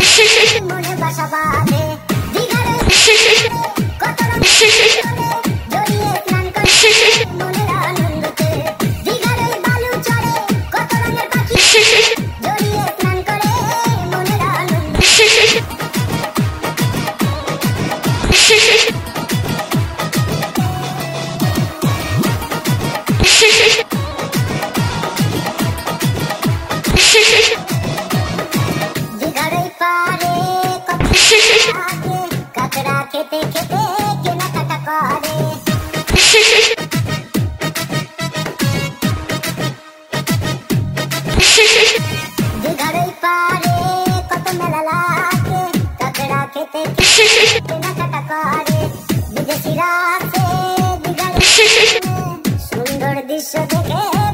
মনে বাসা বাঁধে দিঘার কত রঙ জড়িয়ে স্নান করে মনের আনন্দতে দিঘার বালু চড়ে কত রঙের পাখি জড়িয়ে স্নান করে মনের আনন্দতে কাঁকড়া খেতে খেতে কেনাকাটা করে দিঘার ওই পারে কত মেলা লাগে কাঁকড়া খেতে খেতে কেনাকাটা করে বিদেশিরা আছে দিঘার সুন্দর দৃশ্য দেখে